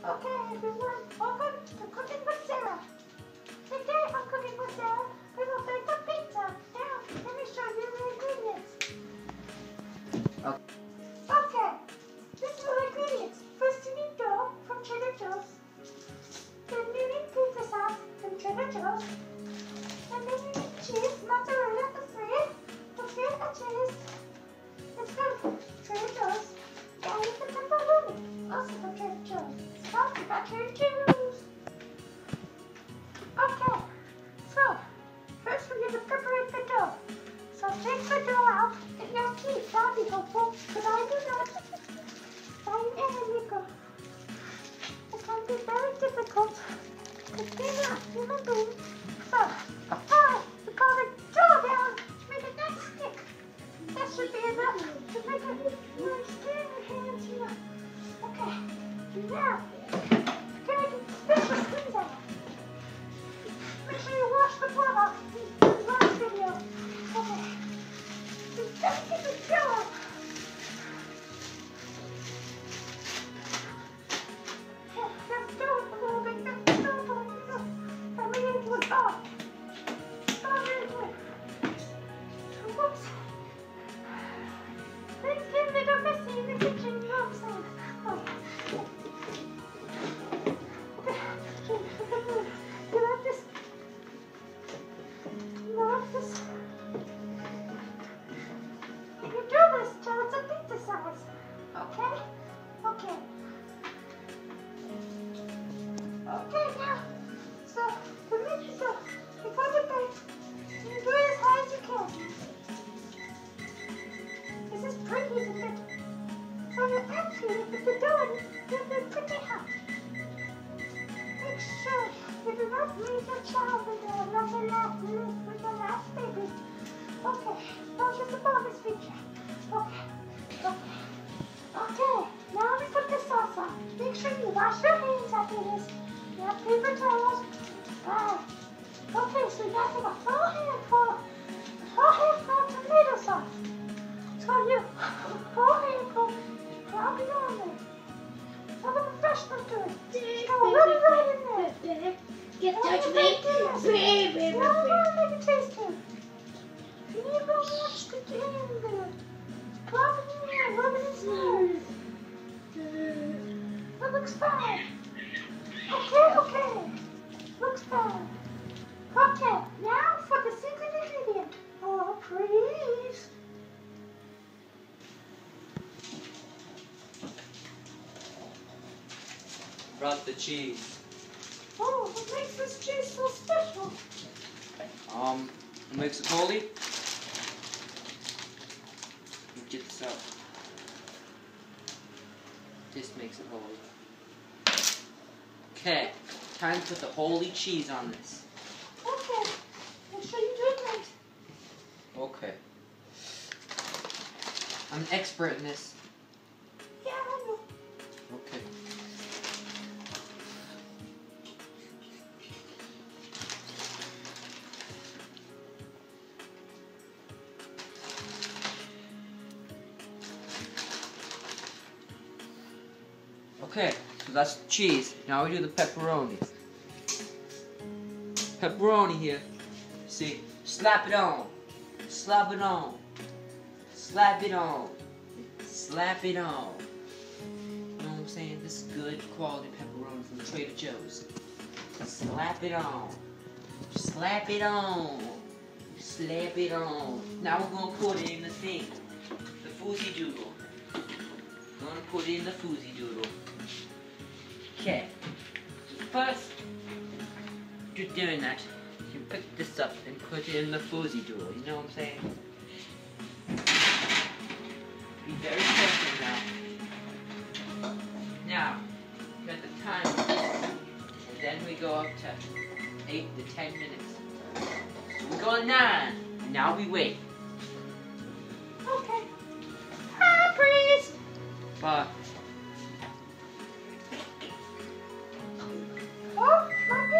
Okay, everyone, welcome to Cooking with Sarah. Today on Cooking with Sarah, we will bake a pizza. Now, let me show you the ingredients. Okay, these are the ingredients. First, you need dough from Trader Joe's. Then you need pizza sauce from Trader Joe's. And then you need cheese, mozzarella, a cheese. It's from Trader Joe's. And you can pepperoni, also from Trader Joe's. Sponsored by Trader Joe's. Okay, so first we need to preparate the dough. So take the dough out in your teeth. That would be helpful, but I do not. It can be very difficult to clean up human beings. So, we call it dough down to make it not stick. That should be enough to make it really skin your hands here. Okay, now, can I get special squeeze out? Make sure you wash the blood off in the last video. Okay, just gotta get the dough out. Okay, now, so to make it so, before you bake, you do it as high as you can. This is pretty easy to bake. So you actually, if you're doing it, you'll be pretty hot. Make sure you do not leave your child with the last baby. Okay, that was a bonus feature. Okay, now we put the sauce on. Make sure you wash your hands after this. You have paper towels. Okay, so you got to get a full handful of tomato sauce. So you, a full handful, drop it on there. So the refreshment to it. So rub it right in there. Get touch me. No, make it taste good. You need a little more sticky in there. Drop it in there, rub it inside. That looks fine. Okay. Looks fine. Okay, now for the secret ingredient. Oh, please. Brought the cheese. Oh, what makes this cheese so special? It makes it holy. Get this out. This makes it holy. Okay, time to put the holy cheese on this. Okay, make sure you do it right. Okay. I'm an expert in this. Yeah, I know. Okay. Okay, so that's cheese. Now we do the pepperoni. Pepperoni here. See, slap it on. Slap it on. Slap it on. Slap it on. You know what I'm saying? This is good quality pepperoni from Trader Joe's. Slap it on. Slap it on. Slap it on. Now we're going to put it in the thing. The Fousey Doodle. We're going to put it in the Fousey Doodle. Okay. First, you're doing that. You pick this up and put it in the Fousey Doodle. You know what I'm saying? Be very careful now. Now, you got the time. And then we go up to 8 to 10 minutes. So we go to 9. And now we wait. Okay. Hi, priest. But Oh, my